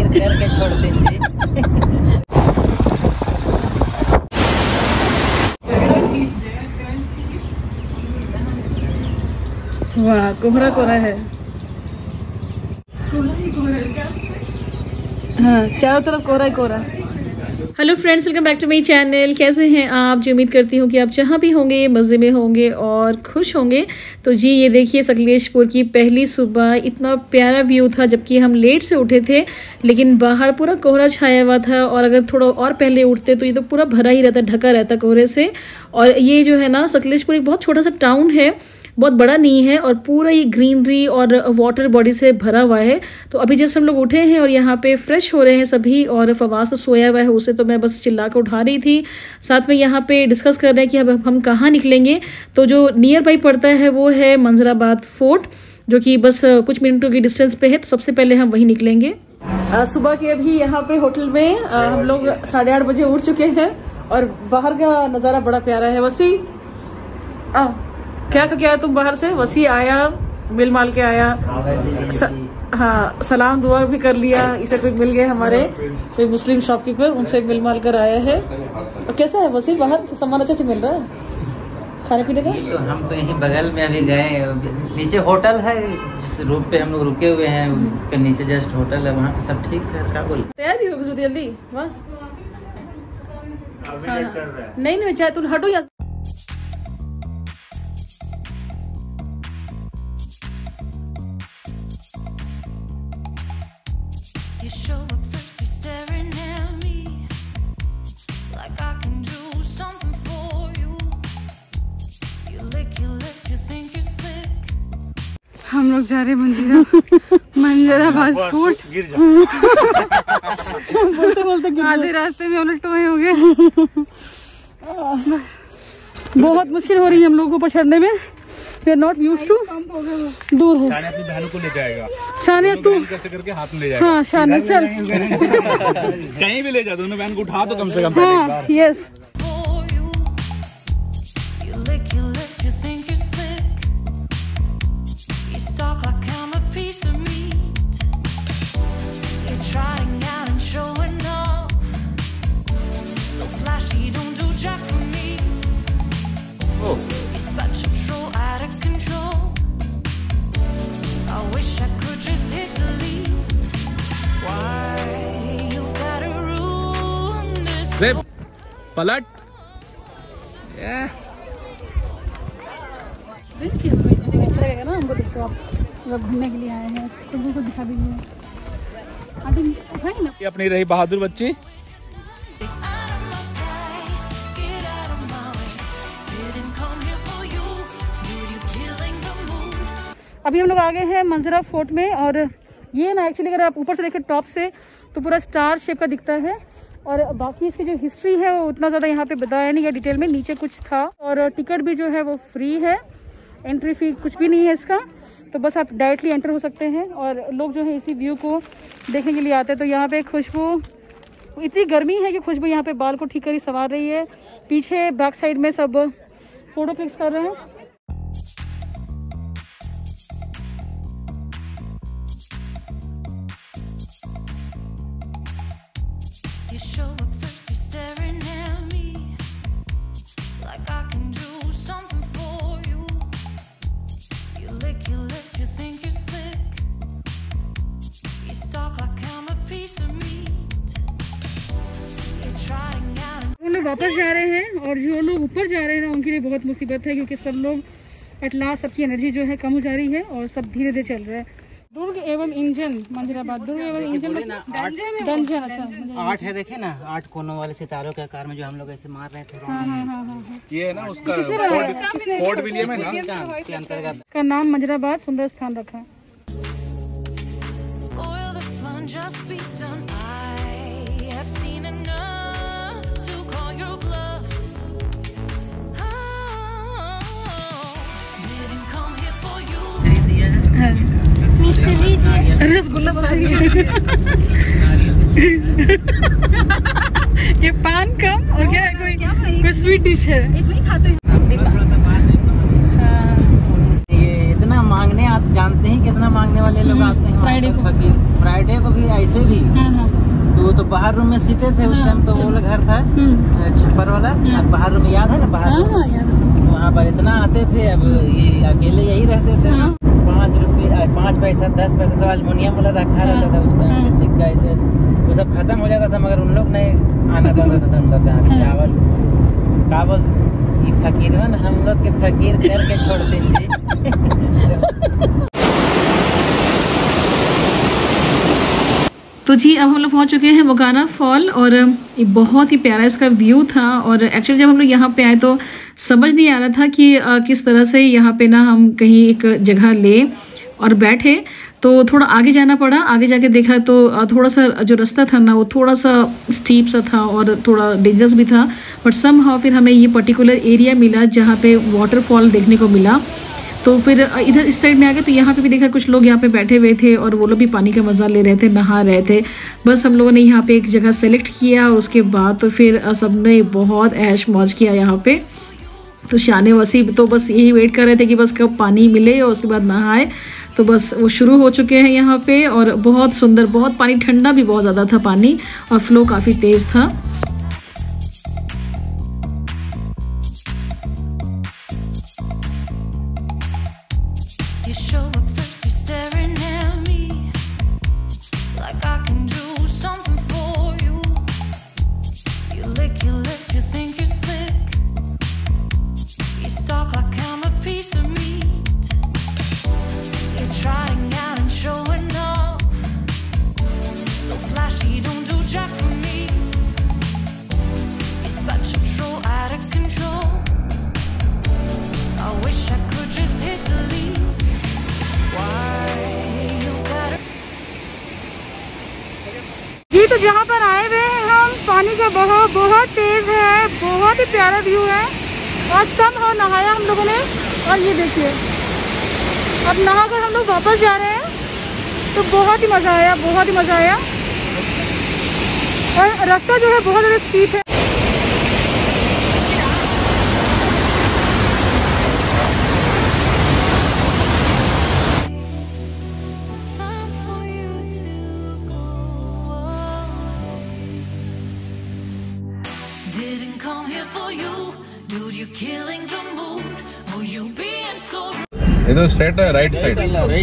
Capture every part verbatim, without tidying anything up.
Share करके छोड़ दीजिए। वाह कोहरा कोहरा है। हाँ चारों तरफ कोहरा ही कोहरा। Hello friends, welcome back to my channel. कैसे हैं आप? जो उम्मीद करती हूँ कि आप जहाँ भी होंगे मज़े में होंगे और खुश होंगे। तो जी ये देखिए सकलेशपुर की पहली सुबह, इतना प्यारा व्यू था जबकि हम लेट से उठे थे, लेकिन बाहर पूरा कोहरा छाया हुआ था। और अगर थोड़ा और पहले उठते तो ये तो पूरा भरा ही रहता, ढका रहता कोहरे से। और ये जो है ना सकलेशपुर एक बहुत छोटा सा टाउन है, बहुत बड़ा नहीं है, और पूरा ये ग्रीनरी और वाटर बॉडी से भरा हुआ है। तो अभी जैसे हम लोग उठे हैं और यहाँ पे फ्रेश हो रहे हैं सभी, और फवाद तो सोया हुआ है, उसे तो मैं बस चिल्ला कर उठा रही थी। साथ में यहाँ पे डिस्कस कर रहे हैं कि अब हम कहाँ निकलेंगे। तो जो नियर बाई पड़ता है वो है मंजराबाद फोर्ट, जो कि बस कुछ मिनटों की डिस्टेंस पे है। तो सबसे पहले हम वहीं निकलेंगे। आ, सुबह के अभी यहाँ पे होटल में आ, हम लोग साढ़े आठ बजे उठ चुके हैं और बाहर का नज़ारा बड़ा प्यारा है। वसी आ, क्या क्या आया तुम बाहर से? वसी आया, मिल माल के आया, स, हाँ सलाम दुआ भी कर लिया। इसे कोई मिल गए हमारे कोई मुस्लिम शॉपकीपर, उनसे मिल माल कर आया है। और कैसा है वसी? बाहर सामान अच्छा से मिल रहा है खाने पीने का? तो हम तो यहीं बगल में अभी गए, नीचे होटल है जिस रूम पे हम लोग रुके हुए हैं, उसके नीचे जस्ट होटल है, वहाँ पे सब ठीक है। क्या बोल तैयार भी होगी जल्दी? वाह नहीं नहीं चाहे तुम हटो या You show up thirsty, staring at me like I can do something for you. You lick your lips, you think you're slick. हम लोग जा रहे मंजीरा मंजराबाद फोर्ट। बोलते बोलते आधे रास्ते में उलट हुए हो गए। बस बहुत मुश्किल हो रही है हम लोगों को चढ़ने में। We are not used to। दूर है। शानिया अपनी बहनों को ले जाएगा। शानिया तू कैसे करके हाथ में ले जाएगा। हाँ शानिया चल कहीं भी ले जा, दोनों बहन को उठा तो कम से कम। हाँ yes. For you, you lick your lips, you think you're slick. You stalk like I'm a piece of meat. You're trying out and showing off. So flashy, don't do jack for me. Oh. You're such a troll, out of control. I wish I could just hit delete. Why you gotta ruin this? Zip, पलट। देखिए अच्छा लगेगा ना हमको, देखो आप मतलब घूमने के लिए आए हैं, खुद को दिखा दीजिए। आंटी उठाएंगे ना। ये अपनी रही बहादुर बच्ची। अभी हम लोग आ गए हैं मंजरा फोर्ट में, और ये ना एक्चुअली अगर आप ऊपर से देखें टॉप से तो पूरा स्टार शेप का दिखता है। और बाकी इसकी जो हिस्ट्री है वो उतना ज़्यादा यहाँ पे बताया नहीं है डिटेल में। नीचे कुछ था, और टिकट भी जो है वो फ्री है, एंट्री फी कुछ भी नहीं है इसका। तो बस आप डायरेक्टली एंटर हो सकते हैं, और लोग जो है इसी व्यू को देखने के लिए आते हैं। तो यहाँ पे खुशबू, इतनी गर्मी है कि खुशबू यहाँ पे बाल को ठीक करी संवार रही है। पीछे बैक साइड में सब फोटो क्लिक्स कर रहे हैं। You show up thirsty, staring at me like I can do something for you. You lick your lips, you think you're slick. You stalk like I'm a piece of meat. You're trying out and वो लोग वापस जा रहे हैं, और जो लोग ऊपर जा रहे हैं ना उनके लिए बहुत मुसीबत है, क्योंकि सब लोग एट लास्ट सबकी एनर्जी जो है कम हो जा रही है और सब धीरे धीरे चल रहा है। दुर्ग एवं इंजन मंजराबाद, दुर्ग एवं इंजन डंजन। अच्छा आठ है, देखे ना, आठ कोनों वाले सितारों के आकार में जो हम लोग ऐसे मार रहे थे। हाँ हाँ हाँ हाँ। ये है ना उसका फोर्ट विलियम है ना के अंतर्गत। इसका नाम मंजराबाद सुंदर स्थान रखा। spoil the fun, just be done. I have seen enough to call your bluff. Oh, didn't come here for you. Rasgulla बना ये पान कम और क्या है, कोई कोई स्वीट डिश है। ये इतना मांगने आप जानते ही कितना मांगने वाले लोग आते हैं फ्राइडे को। फकीर फ्राइडे को भी ऐसे भी। हाँ हाँ तो तो बाहर रूम में सीते थे उस टाइम, तो वो लोग घर था छप्पर वाला, बाहर रूम याद है ना, बाहर हाँ हाँ याद है। वहाँ पर इतना आते थे। अब ये अकेले यही रहते थे। हाँ। पाँच रुपये पाँच पैसा दस पैसा सब अल्मोनियम वाला रखा रहता था उस टाइम पे, सिक्का ऐसे वो सब खत्म हो जाता था, मगर उन लोग नहीं आना चाहता था। हम लोग यहाँ के चावल कावल ये फकीरवन हम लोग के फकीर करके छोड़ते थे। तो जी अब हम लोग पहुंच चुके हैं मोगाना फॉल और ये बहुत ही प्यारा इसका व्यू था। और एक्चुअली जब हम लोग यहाँ पे आए तो समझ नहीं आ रहा था कि आ, किस तरह से यहाँ पे ना हम कहीं एक जगह ले और बैठे, तो थोड़ा आगे जाना पड़ा। आगे जाके देखा तो थोड़ा सा जो रास्ता था ना वो थोड़ा सा स्टीप सा था और थोड़ा डेंजरस भी था, बट समहाउ फिर हमें ये पर्टिकुलर एरिया मिला जहाँ पे वाटरफॉल देखने को मिला। तो फिर इधर इस साइड में आ गए तो यहाँ पे भी देखा कुछ लोग यहाँ पे बैठे हुए थे और वो लोग भी पानी का मज़ा ले रहे थे, नहा रहे थे। बस हम लोगों ने यहाँ पे एक जगह सेलेक्ट किया और उसके बाद तो फिर सबने बहुत ऐश मौज किया यहाँ पे। तो शाने वसीब तो बस यही वेट कर रहे थे कि बस कब पानी मिले और उसके बाद नहाए। तो बस वो शुरू हो चुके हैं यहाँ पे और बहुत सुंदर, बहुत पानी ठंडा भी बहुत ज़्यादा था पानी और फ्लो काफ़ी तेज़ था। You show up thirsty, staring at me like I can do something for you. You lick your lips, you think you're slick. You stalk like I'm a piece of meat. You're trying out and showing off, so flashy, don't do jack for me. You're such a troll, out of control. I wish I could just hit delete. जी तो जहाँ पर आए हुए हैं हम, पानी का बहाव बहुत तेज है, बहुत ही प्यारा व्यू है और सब हो नहाया हम लोगों ने। और ये देखिए अब नहा कर हम लोग वापस जा रहे हैं। तो बहुत ही मज़ा आया, बहुत ही मज़ा आया और रास्ता जो है बहुत ज़्यादा स्टीप है। Didn't come here for you, dude. You killing the mood. Oh, you being so rude. इधर स्ट्रेट है, right side.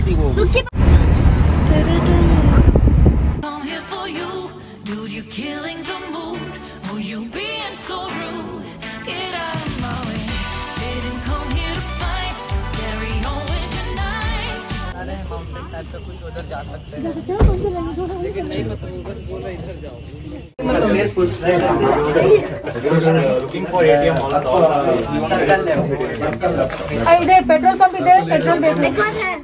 Come here for you, dude. You killing the mood. Oh, you being so rude. Get out of my way. Didn't come here to fight. Carry on with your night. अरे mountain type का कुछ उधर जा सकते हैं, लेकिन नहीं पता, बस बोला इधर जाओ। Looking for A T M all इधर पेट्रोल पंप, इधर पेट्रोल पंप।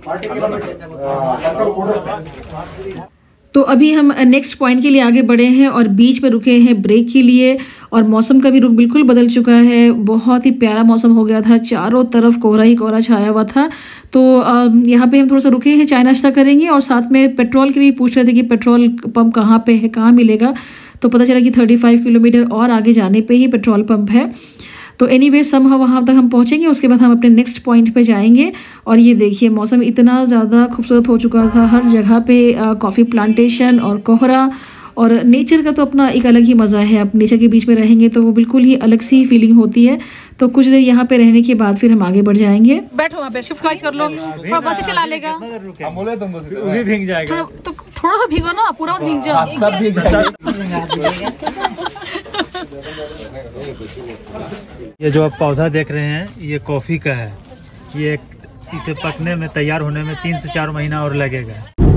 तो अभी हम नेक्स्ट पॉइंट के लिए आगे बढ़े हैं और बीच में रुके हैं ब्रेक के लिए और मौसम का भी रुख बिल्कुल बदल चुका है। बहुत ही प्यारा मौसम हो गया था, चारों तरफ कोहरा ही कोहरा छाया हुआ था। तो यहाँ पे हम थोड़ा सा रुके हैं, चाय नाश्ता करेंगे और साथ में पेट्रोल के लिए पूछ रहे थे कि पेट्रोल पंप कहाँ पे है, कहाँ मिलेगा। तो पता चला कि पैंतीस किलोमीटर और आगे जाने पे ही पेट्रोल पंप है। तो एनीवे सम वहाँ तक हम पहुँचेंगे, उसके बाद हम अपने नेक्स्ट पॉइंट पे जाएंगे। और ये देखिए मौसम इतना ज़्यादा खूबसूरत हो चुका था, हर जगह पे कॉफ़ी प्लांटेशन और कोहरा और नेचर का तो अपना एक अलग ही मज़ा है। आप नेचर के बीच में रहेंगे तो वो बिल्कुल ही अलग सी फीलिंग होती है। तो कुछ देर यहाँ पे रहने के बाद फिर हम आगे बढ़ जाएंगे। बैठो वहाँ पे, शिफ्ट कर लो, थोड़ा बस चला लेगा। हम बोले तुम भी भीग जाएगा। थोड़ा तो थोड़ा सा भीगो ना, पूरा मत भीग जाओ। सब भीग जाएगा। ये जो आप पौधा देख रहे हैं ये कॉफ़ी का है। ये इसे पकने में, तैयार होने में तीन से चार महीना और लगेगा।